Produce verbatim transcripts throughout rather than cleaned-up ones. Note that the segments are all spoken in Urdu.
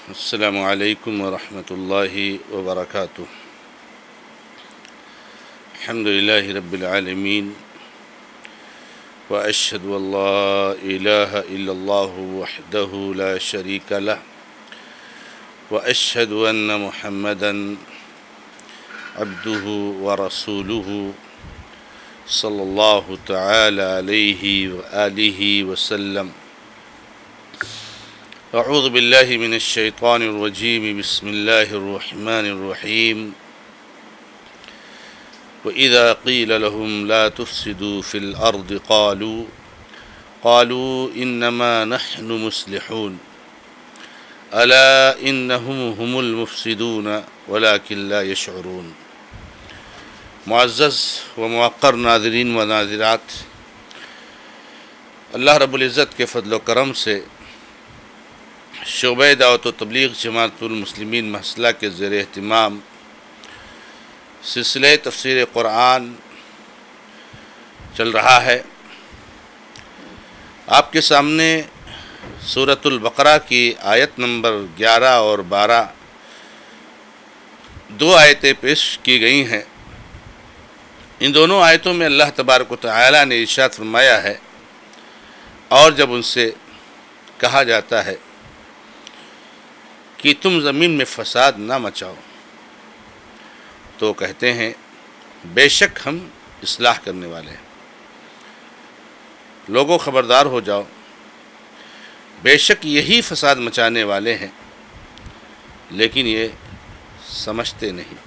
السلام علیکم ورحمۃ اللہ وبرکاتہ۔ الحمد للہ رب العالمین واشہد ان لا الہ الا اللہ وحدہ لا شریک لہ واشہد ان محمدا عبدہ ورسولہ صلی اللہ تعالی علیہ وآلہ وسلم۔ اعوذ باللہ من الشیطان الرجیم، بسم اللہ الرحمن الرحیم۔ وَإِذَا قِيلَ لَهُمْ لَا تُفْسِدُوا فِي الْأَرْضِ قَالُوا قَالُوا إِنَّمَا نَحْنُ مُصْلِحُونَ أَلَا إِنَّهُمْ هُمُ الْمُفْسِدُونَ وَلَكِنْ لَا يَشْعُرُونَ۔ معزز و موقر ناظرین و ناظرات، اللہ رب العزت کے فضل و کرم سے شعبہ دعوت و تبلیغ جماعت المسلمین محصلہ کے زیر اہتمام سلسلہ تفسیر قرآن چل رہا ہے۔ آپ کے سامنے سورۃ البقرہ کی آیت نمبر گیارہ اور بارہ دو آیتیں پیش کی گئی ہیں۔ ان دونوں آیتوں میں اللہ تبارک و تعالی نے ارشاد فرمایا ہے، اور جب ان سے کہا جاتا ہے کہ تم زمین میں فساد نہ مچاؤ تو کہتے ہیں بے شک ہم اصلاح کرنے والے ہیں، لوگوں خبردار ہو جاؤ، بے شک یہی فساد مچانے والے ہیں، لیکن یہ سمجھتے نہیں۔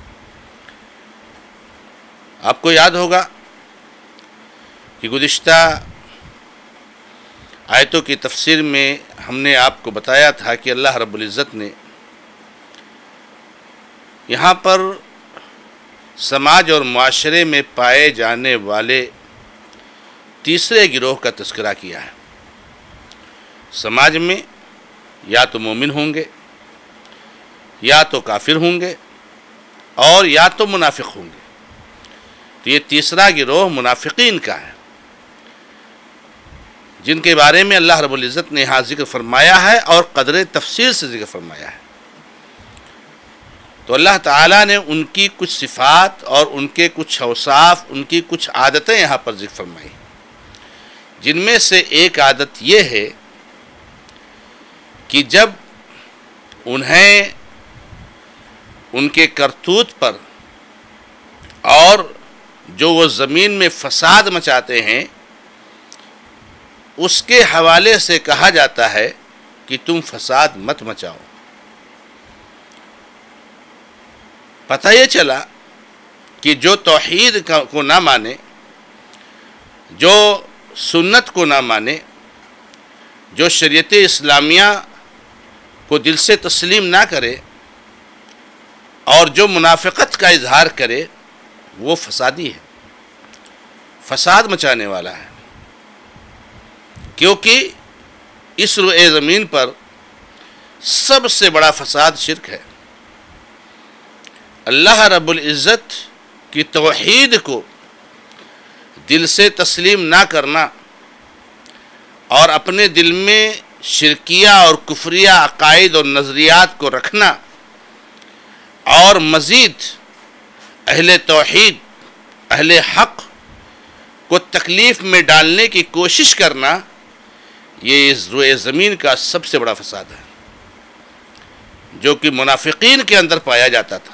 آپ کو یاد ہوگا کہ گزشتہ آیتوں کی تفسیر میں ہم نے آپ کو بتایا تھا کہ اللہ رب العزت نے یہاں پر سماج اور معاشرے میں پائے جانے والے تیسرے گروہ کا تذکرہ کیا ہے۔ سماج میں یا تو مومن ہوں گے، یا تو کافر ہوں گے، اور یا تو منافق ہوں گے۔ تو یہ تیسرا گروہ منافقین کا ہے، جن کے بارے میں اللہ رب العزت نے یہاں ذکر فرمایا ہے اور قدر تفصیل سے ذکر فرمایا ہے۔ تو اللہ تعالیٰ نے ان کی کچھ صفات اور ان کے کچھ اوصاف، ان کی کچھ عادتیں یہاں پر ذکر فرمائی، جن میں سے ایک عادت یہ ہے کہ جب انہیں ان کے کرتوت پر اور جو وہ زمین میں فساد مچاتے ہیں اس کے حوالے سے کہا جاتا ہے کہ تم فساد مت مچاؤ، پتہ یہ چلا کہ جو توحید کو نہ مانے، جو سنت کو نہ مانے، جو شریعت اسلامیہ کو دل سے تسلیم نہ کرے اور جو منافقت کا اظہار کرے، وہ فسادی ہے، فساد مچانے والا ہے۔ کیونکہ اس روئے زمین پر سب سے بڑا فساد شرک ہے۔ اللہ رب العزت کی توحید کو دل سے تسلیم نہ کرنا اور اپنے دل میں شرکیہ اور کفریہ عقائد اور نظریات کو رکھنا اور مزید اہل توحید، اہل حق کو تکلیف میں ڈالنے کی کوشش کرنا، یہ اس روئے زمین کا سب سے بڑا فساد ہے، جو کہ منافقین کے اندر پایا جاتا تھا،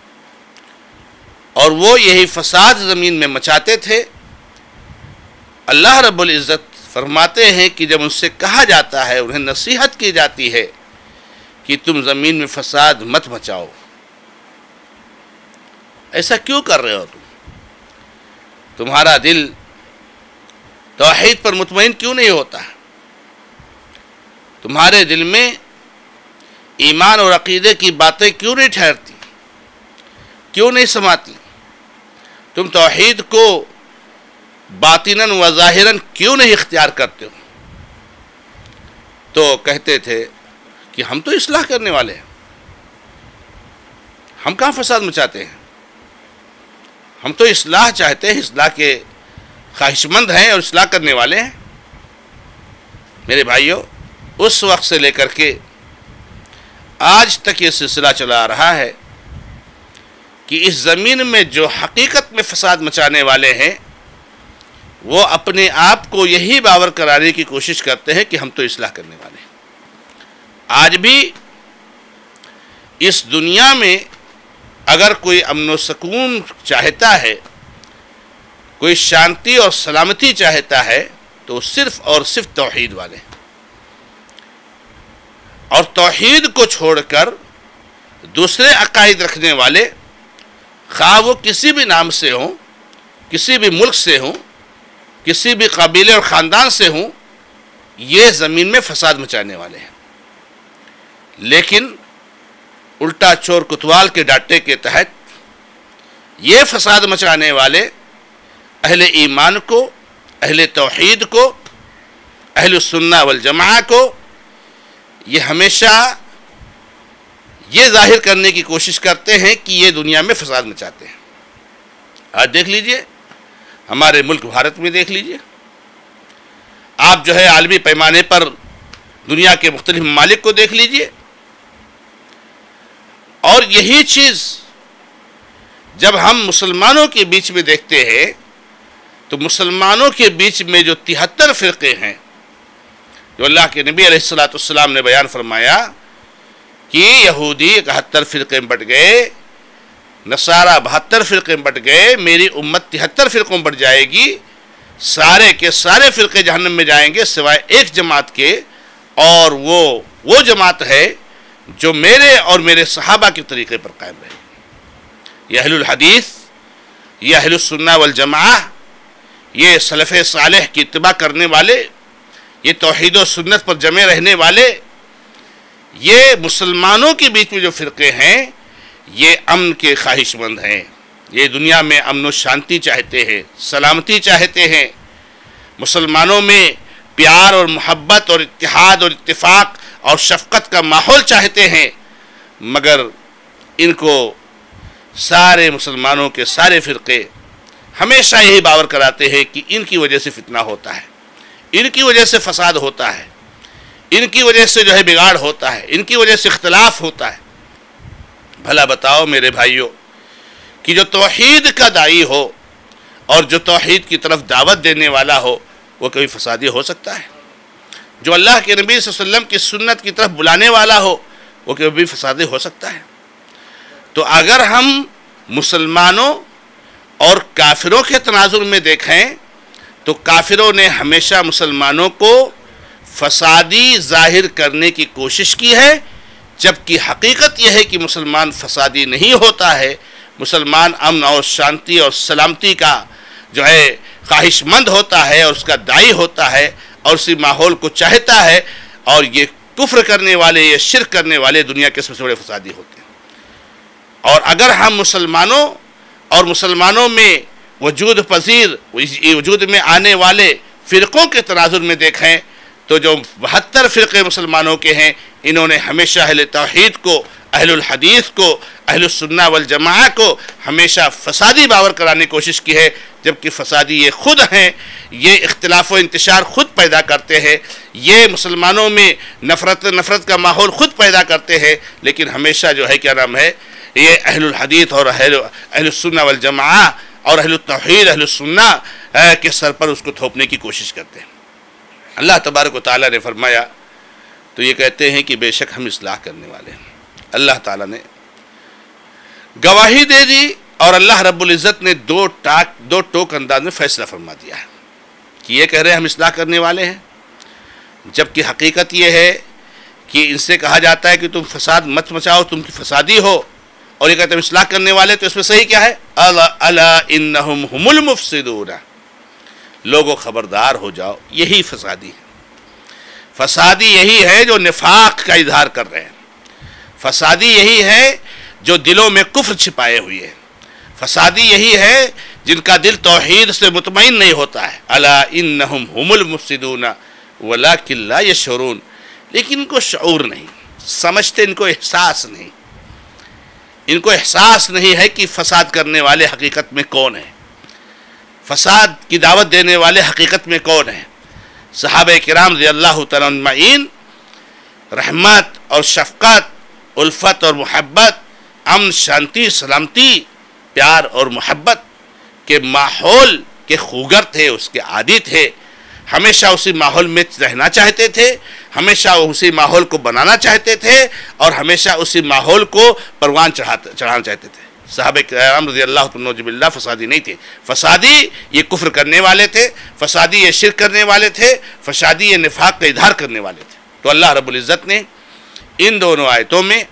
اور وہ یہی فساد زمین میں مچاتے تھے۔ اللہ رب العزت فرماتے ہیں کہ جب ان سے کہا جاتا ہے، انہیں نصیحت کی جاتی ہے کہ تم زمین میں فساد مت مچاؤ، ایسا کیوں کر رہے ہو تم؟ تمہارا دل توحید پر مطمئن کیوں نہیں ہوتا؟ تمہارے دل میں ایمان اور عقیدے کی باتیں کیوں نہیں ٹھہرتی، کیوں نہیں سماتی؟ تم توحید کو باطناً و ظاہراً کیوں نہیں اختیار کرتے ہو؟ تو کہتے تھے کہ ہم تو اصلاح کرنے والے ہیں، ہم کہاں فساد مچاتے ہیں، ہم تو اصلاح چاہتے ہیں، اصلاح کے خواہش مند ہیں اور اصلاح کرنے والے ہیں۔ میرے بھائیوں، اس وقت سے لے کر کے آج تک یہ سلسلہ چلا رہا ہے کہ اس زمین میں جو حقیقت میں فساد مچانے والے ہیں وہ اپنے آپ کو یہی باور کرانے کی کوشش کرتے ہیں کہ ہم تو اصلاح کرنے والے ہیں۔ آج بھی اس دنیا میں اگر کوئی امن و سکون چاہتا ہے، کوئی شانتی اور سلامتی چاہتا ہے، تو صرف اور صرف توحید والے ہیں، اور توحید کو چھوڑ کر دوسرے عقائد رکھنے والے، خواہ وہ کسی بھی نام سے ہوں، کسی بھی ملک سے ہوں، کسی بھی قبیلے اور خاندان سے ہوں، یہ زمین میں فساد مچانے والے ہیں۔ لیکن الٹا چور کتوال کے ڈاٹے کے تحت یہ فساد مچانے والے اہل ایمان کو، اہل توحید کو، اہل السنہ والجماعہ کو یہ ہمیشہ یہ ظاہر کرنے کی کوشش کرتے ہیں کہ یہ دنیا میں فساد مچاتے ہیں۔ آج دیکھ لیجئے، ہمارے ملک بھارت میں دیکھ لیجئے، آپ جو ہے عالمی پیمانے پر دنیا کے مختلف ممالک کو دیکھ لیجئے، اور یہی چیز جب ہم مسلمانوں کے بیچ میں دیکھتے ہیں تو مسلمانوں کے بیچ میں جو تہتر فرقے ہیں، جو اللہ کے نبی علیہ الصلوۃ والسلام نے بیان فرمایا کہ یہودی اکہتر فرقے میں بٹ گئے، نصارہ بہتر فرقے میں بٹ گئے، میری امت تہتر فرقوں میں بٹ جائے گی، سارے کے سارے فرقے جہنم میں جائیں گے سوائے ایک جماعت کے، اور وہ وہ جماعت ہے جو میرے اور میرے صحابہ کے طریقے پر قائم رہے۔ یہ اہل الحدیث، یہ اہل السنہ والجماعہ، یہ سلف صالح کی اتباع کرنے والے، یہ توحید و سنت پر جمے رہنے والے، یہ مسلمانوں کے بیچ میں جو فرقے ہیں یہ امن کے خواہش مند ہیں، یہ دنیا میں امن و شانتی چاہتے ہیں، سلامتی چاہتے ہیں، مسلمانوں میں پیار اور محبت اور اتحاد اور اتفاق اور شفقت کا ماحول چاہتے ہیں، مگر ان کو سارے مسلمانوں کے سارے فرقے ہمیشہ یہی باور کراتے ہیں کہ ان کی وجہ سے فتنہ ہوتا ہے، ان کی وجہ سے فساد ہوتا ہے، ان کی وجہ سے جو ہے بگاڑ ہوتا ہے، ان کی وجہ سے اختلاف ہوتا ہے۔ بھلا بتاؤ میرے بھائیوں کہ جو توحید کا داعی ہو اور جو توحید کی طرف دعوت دینے والا ہو وہ کبھی فسادی ہو سکتا ہے؟ جو اللہ کے نبی صلی اللہ علیہ وسلم کی سنت کی طرف بلانے والا ہو وہ کبھی فسادی ہو سکتا ہے؟ تو اگر ہم مسلمانوں اور کافروں کے تناظر میں دیکھیں تو کافروں نے ہمیشہ مسلمانوں کو فسادی ظاہر کرنے کی کوشش کی ہے، جبکہ حقیقت یہ ہے کہ مسلمان فسادی نہیں ہوتا ہے، مسلمان امن اور شانتی اور سلامتی کا جو ہے خواہش مند ہوتا ہے اور اس کا داعی ہوتا ہے اور اسی ماحول کو چاہتا ہے، اور یہ کفر کرنے والے، یہ شرک کرنے والے دنیا کے سب سے بڑے فسادی ہوتے ہیں۔ اور اگر ہم مسلمانوں اور مسلمانوں میں وجود پذیر وجود میں آنے والے فرقوں کے تناظر میں دیکھیں تو جو بہتر فرقے مسلمانوں کے ہیں انہوں نے ہمیشہ اہل توحید کو، اہل الحدیث کو، اہل السنہ والجماعہ کو ہمیشہ فسادی باور کرانے کی کوشش کی ہے، جبکہ فسادی یہ خود ہیں، یہ اختلاف و انتشار خود پیدا کرتے ہیں، یہ مسلمانوں میں نفرت نفرت کا ماحول خود پیدا کرتے ہیں، لیکن ہمیشہ جو ہے کیا نام ہے یہ اہل الحدیث اور اہل اہل السنہ والجماعہ اور اہل التوحید اہل السنہ کے سر پر اس کو تھوپنے کی کوشش کرتے ہیں۔ اللہ تبارک و تعالیٰ نے فرمایا تو یہ کہتے ہیں کہ بے شک ہم اصلاح کرنے والے ہیں۔ اللہ تعالیٰ نے گواہی دے دی اور اللہ رب العزت نے دو ٹاک دو ٹوک انداز میں فیصلہ فرما دیا ہے کہ یہ کہہ رہے ہیں ہم اصلاح کرنے والے ہیں، جبکہ حقیقت یہ ہے کہ ان سے کہا جاتا ہے کہ تم فساد مت مچاؤ، تم کی فسادی ہو، اور یہ کہتے ہیں اصلاح کرنے والے، تو اس میں صحیح کیا ہے؟ الا انہم ہم المفسدون، لوگوں خبردار ہو جاؤ، یہی فسادی ہے۔ فسادی یہی ہے جو نفاق کا اظہار کر رہے ہیں، فسادی یہی ہے جو دلوں میں کفر چھپائے ہوئے ہیں، فسادی یہی ہے جن کا دل توحید سے مطمئن نہیں ہوتا ہے۔ الا انہم ہم المفسدون ولکن لا یشعرون، لیکن ان کو شعور نہیں، سمجھتے، ان کو احساس نہیں، ان کو احساس نہیں ہے کہ فساد کرنے والے حقیقت میں کون ہیں، فساد کی دعوت دینے والے حقیقت میں کون ہیں۔ صحابہ کرام رضی اللہ تعالیٰ عنہم رحمت اور شفقت الفت اور محبت، امن، شانتی، سلامتی، پیار اور محبت کے ماحول کے خوگر تھے، اس کے عادی تھے، ہمیشہ اسی ماحول میں رہنا چاہتے تھے، ہمیشہ اسی ماحول کو بنانا چاہتے تھے، اور ہمیشہ اسی ماحول کو پروان چڑھانا چاہتے تھے۔ صحابہ کرام رضی اللہ عنہم باللہ فسادی نہیں تھے، فسادی یہ کفر کرنے والے تھے، فسادی یہ شرک کرنے والے تھے، فسادی یہ نفاق کا اظہار کرنے والے تھے۔ تو اللہ رب العزت نے ان دونوں آیتوں میں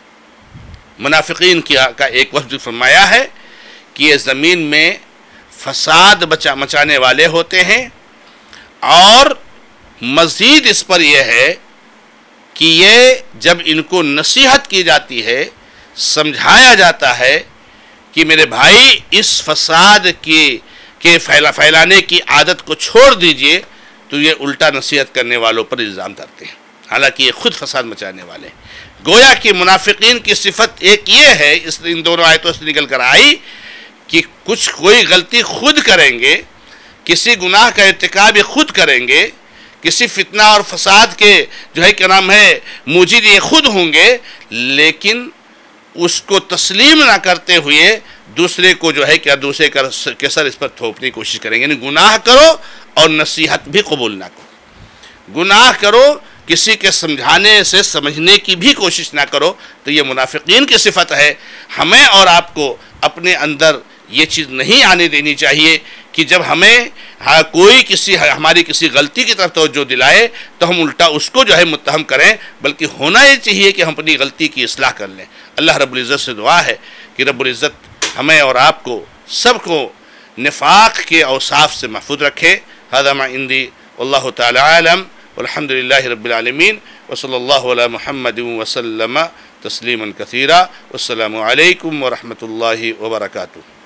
منافقین کا ایک وصف فرمایا ہے کہ یہ زمین میں فساد بچا مچانے والے ہوتے ہیں، اور مزید اس پر یہ ہے کہ یہ جب ان کو نصیحت کی جاتی ہے، سمجھایا جاتا ہے کہ میرے بھائی اس فساد کی کے پھیلا پھیلانے کی عادت کو چھوڑ دیجئے، تو یہ الٹا نصیحت کرنے والوں پر الزام کرتے ہیں، حالانکہ یہ خود فساد مچانے والے ہیں۔ گویا کہ منافقین کی صفت ایک یہ ہے، اس ان دونوں آیتوں سے نکل کر آئی، کہ کچھ کوئی غلطی خود کریں گے، کسی گناہ کا ارتکاب یہ خود کریں گے، کسی فتنہ اور فساد کے جو ہے کیا نام ہے موجد یہ خود ہوں گے، لیکن اس کو تسلیم نہ کرتے ہوئے دوسرے کو جو ہے کیا دوسرے کے سر اس پر تھوپنے کی کوشش کریں گے، یعنی گناہ کرو اور نصیحت بھی قبول نہ کرو، گناہ کرو کسی کے سمجھانے سے سمجھنے کی بھی کوشش نہ کرو، تو یہ منافقین کی صفت ہے۔ ہمیں اور آپ کو اپنے اندر یہ چیز نہیں آنے دینی چاہیے کہ جب ہمیں کوئی کسی ہماری کسی غلطی کی طرف توجہ دلائے تو ہم الٹا اس کو جو ہے متہم کریں، بلکہ ہونا یہ چاہیے کہ ہم اپنی غلطی کی اصلاح کر لیں۔ اللہ رب العزت سے دعا ہے کہ رب العزت ہمیں اور آپ کو سب کو نفاق کے اوصاف سے محفوظ رکھے۔ ھذا ما عندی واللہ تعالی عالم، والحمد للہ رب العالمین، وصلی اللہ علی محمد وسلم تسلیما کثیرا، والسلام علیکم ورحمۃ اللہ وبرکاتہ۔